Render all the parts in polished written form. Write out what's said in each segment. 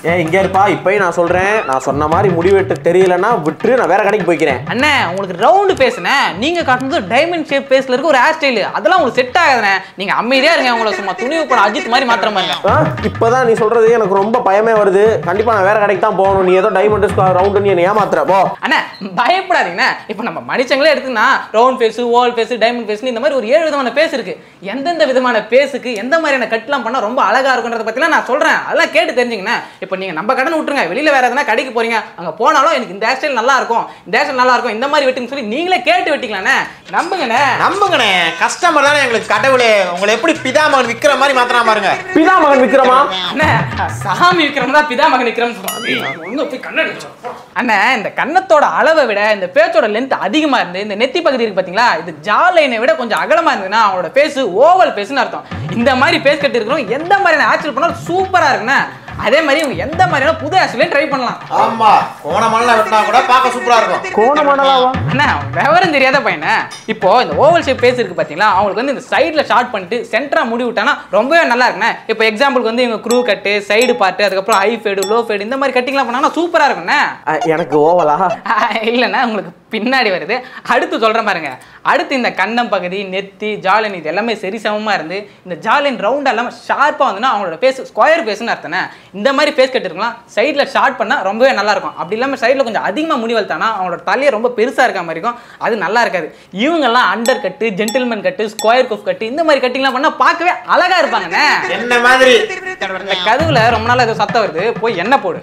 ஏன் இங்க இருப்பா, இப்பயும் நான் சொல்றேன், நான் சொன்ன மாதிரி முடிவெட்டு தெரியலன்னா விட்டு நான் வேற கடைக்கு போய்க்கிறேன். அண்ணே உங்களுக்கு ரவுண்டு பேசுனே, நீங்க காட்டுறது டைமண்ட் ஷேப் பேஸ்ல இருக்க ஒரு ஹேர் ஸ்டைல், அதெல்லாம் உங்களுக்கு செட் ஆகாதுண்ணே. நீங்க அமைதியா இருங்க, உங்களை சும்மா துணிவு படம் அஜித் மாதிரி மாத்திர பாருங்க. இப்பதான் நீ சொல்றது எனக்கு ரொம்ப பயமே வருது. கண்டிப்பா நான் வேற கடைக்கு தான் போகணும். நீ ஏதோ டைமண்ட் ரவுண்டு நீ என்ன ஏமாத்துற போ. அண்ணா பயப்படாதீங்கண்ணே. இப்போ நம்ம மனுஷங்களே எடுத்துன்னா round face, oval face, diamond face, இந்த மாதிரி ஒரு 7 விதமான பேஸ் இருக்கு. எந்தெந்த விதமான பேஸுக்கு எந்த மாதிரியான கட்லாம் பண்ணா ரொம்ப அழகா இருக்குன்றத பத்திலாம் நான் சொல்றேன். அதெல்லாம் கேட்டு தெரிஞ்சுங்கண்ணே. இப்போ நீங்க நம்ம கடன் விட்டுருங்க, வெளியில வேற எதனா கடைக்கு போறீங்க, அங்க போனாலும் எனக்கு இந்த ஹேர் ஸ்டைல் நல்லா இருக்கும், இந்த ஹேர் ஸ்டைல் நல்லா இருக்கும், இந்த மாதிரி வெட்டுன்னு சொல்லி நீங்களே கேட்டு வெட்டிக்கலாண்ணே. நம்புங்கண்ணே. நம்புங்கண்ணே. கஸ்டமர் தானே எங்களுக்கு கடவுளே. உங்களை எப்படி பிதாமகன் விக்கிற மாதிரி மாத்தினா பாருங்க. பிதாமகன் விக்ரமா? அண்ணே சாமி விக்ரம் தான் பிதாமகன் விக்ரம் சொல்றாங்க. அண்ணே இந்த கன்னத்தோட அளவை விட இந்த பேச்சோட லென்த் அதிகமா இருந்து இந்த நெத்தி பகுதி இருக்கு பாத்தீங்களா, இது ஜா லைனை விட கொஞ்சம் அகலமா இருந்ததுன்னா அவங்களோட பேஸ் ஓவல் பேஸ்னு அர்த்தம். இந்த மாதிரி பேஸ் கட்டி இருக்கிறோம் எந்த மாதிரியான ஆக்சுவல் பண்ணாலும் சூப்பரா இருக்குண்ணே. அதே மாதிரி இவங்க எந்த மாதிரியான புது ஆக்சுவலையும் ட்ரை பண்ணலாம். ஆமா, கோணமண்டலம் வெட்டினா கூட பார்க்க சூப்பரா இருக்கும். கோணமண்டலாவா? அண்ணா விவரம் தெரியாத பையனே. இப்போ இந்த ஓவல் ஷேப் பேஸ் இருக்கு பாத்தீங்களா, அவங்களுக்கு வந்து இந்த சைடுல ஷார்ட் பண்ணிட்டு சென்டரா முடி விட்டானா ரொம்பவே நல்லா இருக்குண்ணே. இப்போ எக்ஸாம்பிளுக்கு வந்து இவங்க க்ரூ கட்டு, சைடு பார்ட், அதுக்கப்புறம் ஹை ஃபேடு, லோ ஃபேடு, இந்த மாதிரி கட்டிங்லாம் பண்ணாங்கன்னா சூப்பரா இருக்குண்ணே. எனக்கு ஓவலா? இல்லைண்ணா உங்களுக்கு பின்னாடி வருது. அடுத்து சொல்கிறேன் பாருங்க. அடுத்து இந்த கன்னம் பகுதி, நெத்தி, ஜாலின் இது எல்லாமே சரி சமமாக இருந்து இந்த ஜாலின் ரவுண்டாக இல்லாமல் ஷார்ப்பாக வந்துன்னா அவங்களோட பேஸ் ஸ்கொயர் பேஸ்ன்னு அர்த்தம்ண்ணே. இந்த மாதிரி பேஸ் கட்டிருக்கலாம் சைடில் ஷார்ட் பண்ணால் ரொம்பவே நல்லாயிருக்கும். அப்படி இல்லாமல் சைடில் கொஞ்சம் அதிகமாக முடி வளர்த்தானா அவங்களோட தலையை ரொம்ப பெருசாக இருக்க மாதிரி இருக்கும், அது நல்லா இருக்காது. இவங்கெல்லாம் undercut, gentleman cut, square quiff cut, இந்த மாதிரி கட்டிங்லாம் பண்ணால் பார்க்கவே அழகாக இருப்பாங்கண்ணே. என்ன மாதிரி இந்த கதவுல ரொம்ப நாள் ஏதோ சத்தம் வருது, போய் என்ன போடு.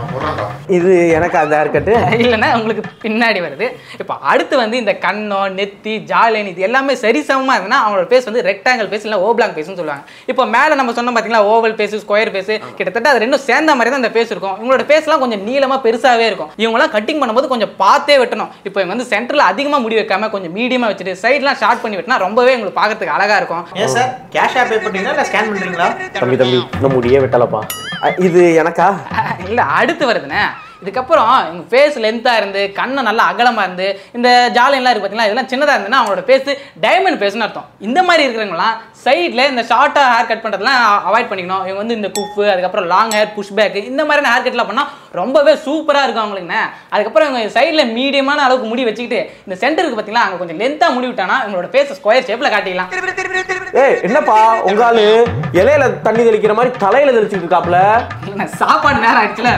இது எனக்கு அந்த ஹேர் கட்டு இல்லைன்னா உங்களுக்கு பின்னாடி வருது. இப்போ அடுத்து வந்து இந்த கண்ணம், நெத்தி, ஜாலின் இது எல்லாமே சரிசமமாக இருந்ததுன்னா அவங்களோட பேஸ் வந்து ரெக்டாங்கிள் பேஸ் இல்லை ஓப்லாங் பேஸ்ன்னு சொல்லுவாங்க. இப்போ மேலே நம்ம சொன்ன பார்த்தீங்களா ஓவல் பேஸ், ஸ்கொயர் பேஸ், கிட்டத்தட்ட அது ரெண்டும் சேர்ந்த மாதிரி தான் இந்த பேஸ் இருக்கும். இவங்களோட பேஸ்லாம் கொஞ்சம் நீளமாக பெருசாகவே இருக்கும். இவங்களாம் கட்டிங் பண்ணும்போது கொஞ்சம் பார்த்தே வெட்டணும். இப்போ இவங்க வந்து சென்டரில் அதிகமாக முடி வைக்காம கொஞ்சம் மீடியமாக வச்சுட்டு சைட்லாம் ஷார்ட் பண்ணி வெட்டினா ரொம்பவே உங்களுக்கு பார்க்கறதுக்கு அழகாக இருக்கும். ஏன் சார் கேஷா பே பண்ணுறீங்களா இல்லை ஸ்கேன் பண்ணுறீங்களா? தம்பி இன்னும் முடியே வெட்டலப்பா. இது எனக்கா? இல்லை அடுத்து வருதுண்ணே. இதுக்கப்புறம் இவங்க ஃபேஸ் லென்த்தாக இருந்து கண்ணை நல்லா அகலமாக இருந்து இந்த ஜாலின்லாம் இருக்குது பார்த்தீங்களா, இதெல்லாம் சின்னதாக இருந்துன்னா அவங்களோட பேஸ் டைமண்ட் பேஸ்னு அர்த்தம். இந்த மாதிரி இருக்கிறவங்களாம் சைடில் இந்த ஷார்ட்டாக ஹேர் கட் பண்ணுறதுலாம் அவாய்ட் பண்ணிக்கணும். இவங்க வந்து இந்த குஃப், அதுக்கப்புறம் லாங் ஹேர், புஷ் பேக், இந்த மாதிரியான ஹேர் கட்லாம் பண்ணால் ரொம்பவே சூப்பராக இருக்கும் அவங்களுக்குண்ணே. அதுக்கப்புறம் இவங்க சைடில் மீடியமான அளவுக்கு முடி வச்சுக்கிட்டு இந்த சென்டருக்கு பார்த்தீங்களா அங்கே கொஞ்சம் லென்த்தாக முடி விட்டானா இவங்களோட ஃபேஸ் ஸ்கொயர் ஷேப்பில் காட்டிக்கலாம். என்னப்பா உங்க ஆளு இலையில தண்ணி தெளிக்கிற மாதிரி தலையில தெளிச்சுட்டு இருக்காப்ல? சாப்பாடு நேரம் ஆயிடுச்சுல.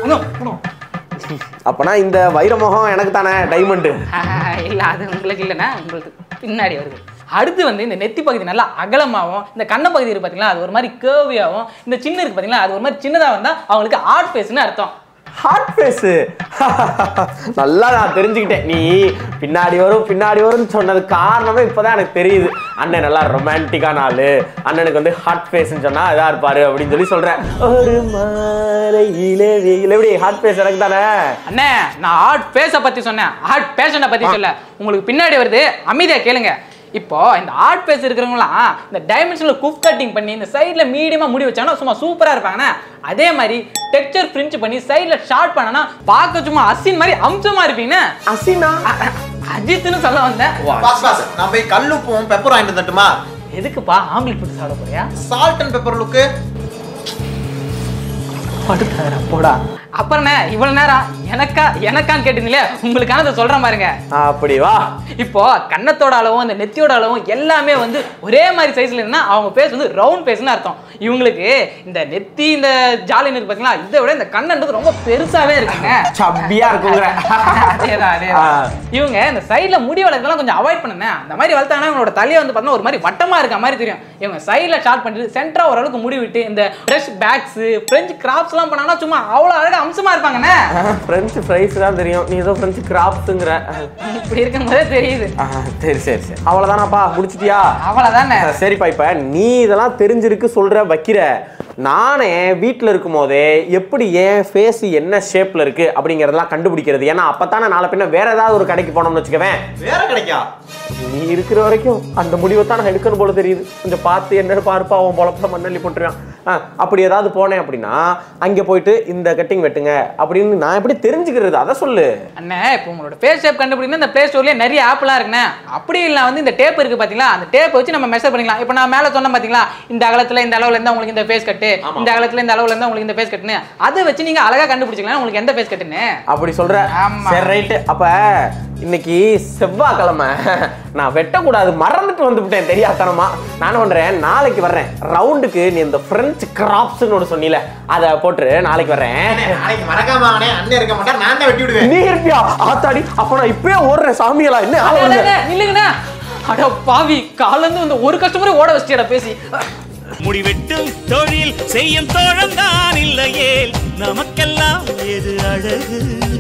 அப்பனா இந்த வைரமோகம் எனக்கு தானே டைமண்ட்? இல்ல அது உங்களுக்கு இல்லைன்னா உங்களுக்கு பின்னாடி வருது. அடுத்து வந்து இந்த நெத்தி பகுதி நல்லா அகலமாகவும் இந்த கண்ண பகுதி இருக்கு பார்த்தீங்களா அது ஒரு மாதிரி கேர்வியாகவும் இந்த சின்ன இருக்கு பார்த்தீங்களா அது ஒரு மாதிரி சின்னதாக வந்தால் அவங்களுக்கு ஆர்ட் ஃபேஸ்ன்னு அர்த்தம். ஹார்ட் ஃபேஸ் நல்லா நான் தெரிஞ்சுக்கிட்டேன். நீ பின்னாடி வரும்னு சொன்னது காரணமே இப்போதான் எனக்கு தெரியுது. அண்ணன் நல்லா ரொமான்டிக்கான ஆளு, அண்ணனுக்கு வந்து ஹார்ட் ஃபேஸ்ன்னு சொன்னா இதா இருப்பாரு அப்படின்னு சொல்லி சொல்றேன். ஒரு மாலையிலே எப்படி ஹார்ட் ஃபேஸ் எனக்கு தானே அண்ணே. நான் ஹார்ட் ஃபேஸை பத்தி சொன்னேன், ஹார்ட் பேஷண்ட்டை பத்தி சொல்ல. உங்களுக்கு பின்னாடி வருது, அமைதியா கேளுங்க. இப்போ இந்த ஆர்ட் பேஸ் இருக்கிறவங்களாம் இந்த டைமென்ஷனில் குஃப் கட்டிங் பண்ணி இந்த சைடில் மீடியமாக முடி வச்சாங்கன்னா சும்மா சூப்பராக இருப்பாங்கண்ணே. அதே மாதிரி டெக்ஸ்சர் ஃப்ரிஞ்ச் பண்ணி சைடில் ஷார்ட் பண்ணனா பார்க்க சும்மா அசின் மாதிரி அம்சமாக இருப்பீங்கண்ணே. அசினா? அஜித்னு சொல்ல வந்தேன். நான் போய் கல்லுப்பும் பெப்பர் வாங்கிட்டு வந்துட்டுமா? எதுக்குப்பா ஆம்லெட் போட்டு சாப்பிட போறியா? சால்ட் அண்ட் பெப்பர் லுக்கு படுத்தாரா போடா. அப்புறம் இவ்வளவு நேரம் எனக்கான்னு கேட்டீங்களே, உங்களுக்கானதை சொல்றேன் பாருங்க. அப்படி வா. இப்போ கன்னத்தோட அளவும் இந்த நெத்தியோட அளவும் எல்லாமே வந்து ஒரே மாதிரி சைஸ்ல இருந்தா அவங்க பேஸ் வந்து ரவுண்ட் பேஸ்னு அர்த்தம். இவங்களுக்கு இந்த நெத்தி இந்த ஜாலின் இருக்கு பாத்தீங்களா, இதை விட இந்த கண்ணன்றது ரொம்ப பெருசாவே இருக்குங்க, சப்பியா இருக்குங்க. அதேதான். இவங்க இந்த சைட்ல முடி வளர்க்கலாம் கொஞ்சம் அவாய்ட் பண்ணுங்க. அந்த மாதிரி வளர்த்தாங்கன்னா இவங்களோட தலையை வந்து பார்த்தீங்கன்னா ஒரு மாதிரி வட்டமா இருக்க மாதிரி தெரியும். இவங்க சைட்ல ஷார்ட் பண்ணிட்டு சென்டரா ஓரளவுக்கு முடி விட்டு இந்த பிரஷ் பேக்ஸ், பிரெஞ்ச் கிராப்ஸ் எல்லாம் பண்ணாங்கன்னா சும்மா அவ்வளவு அழகா அம்சமா இருப்பாங்கண்ணே. பிரெஞ்ச் ஃப்ரைஸ் தான் தெரியும், நீ ஏதோ பிரெஞ்ச் கிராப்ஸ்ங்கற. இப்படி இருக்கும்போதே தெரியுது. சரி அவ்வளவுதானப்பா, முடிச்சிட்டியா? அவ்வளவுதானே. சரிப்பா, இப்ப நீ இதெல்லாம் தெரிஞ்சிருக்கு சொல்ற வைக்கிற, நானே வீட்டில் இருக்கும் போதே எப்படி என் ஃபேஸ் என்ன ஷேப்ல இருக்கு அப்படிங்கறதெல்லாம் கண்டுபிடிக்கிறது. ஏன்னா அப்பத்தானே நாளை பின்ன வேற ஏதாவது ஒரு கடைக்கு போனோம்னு வச்சுக்கவேன். வேற கிடைக்கா? நீ இருக்கிற வரைக்கும் அந்த முடிவை தான் நான் எடுக்கணும் போல தெரியுது. கொஞ்சம் பார்த்து என்னன்னு பாருப்பா, அவன் பொழப்ப மண்ணள்ளி போட்டுருவான். அப்படி ஏதாவது போனேன் அப்படின்னா அங்கே போயிட்டு இந்த கட்டிங் வெட்டுங்க அப்படின்னு நான் எப்படி தெரிஞ்சுக்கிறது? அதை சொல்லு அண்ணே. இப்போ உங்களோட ஃபேஸ் ஷேப் கண்டுபிடிக்கணும் இந்த ப்ளே ஸ்டோர்லேயே நிறைய ஆப்லாம் இருக்குண்ணே. அப்படி இல்லை வந்து இந்த டேப் இருக்குது பார்த்தீங்களா, அந்த டேப் வச்சு நம்ம மெஷர் பண்ணிக்கலாம். இப்போ நான் மேலே சொன்னேன் பார்த்தீங்களா, இந்த அகலத்தில் இந்த அளவில் இருந்தால் உங்களுக்கு இந்த ஃபேஸ் கட்டு, இந்த அகலத்தில் இந்த அளவில் இருந்தால் உங்களுக்கு இந்த ஃபேஸ் கட்டுன்னு, அதை வச்சு நீங்கள் அழகாக கண்டுபிடிச்சிக்கலாம் உங்களுக்கு எந்த ஃபேஸ் கட்டுன்னு. அப்படி சொல்ற? சரி ரைட்டு. அப்போ இன்னைக்கு செவ்வாய்க்கிழமை, நான் வெட்டக்கூடாது மறந்துட்டு வந்துவிட்டேன் தெரியாதனமா. நான் பண்றேன், நாளைக்கு வர்றேன் ரவுண்டுக்கு. நீ இந்த பிரெஞ்சு கிராப்ஸ்னு ஒன்று சொன்னீல, அதை போட்டு நாளைக்கு வர்றேன். நாளைக்கு மறக்காம அண்ணன் இருக்க மாட்டா, நான் தான் வெட்டி விடுவேன். நீ இருப்பியா? ஆத்தாடி, அப்ப நான் இப்பயே ஓடுறேன் சாமியலா. என்ன இல்லைங்கண்ணா, அட பாவி, காலேந்து வந்து ஒரு கஸ்டமரை ஓட வச்சியடா பேசி. முடிவெட்டும் தொழில் செய்யும் தோழந்தான் இல்லையே, நமக்கெல்லாம் எது அழகு?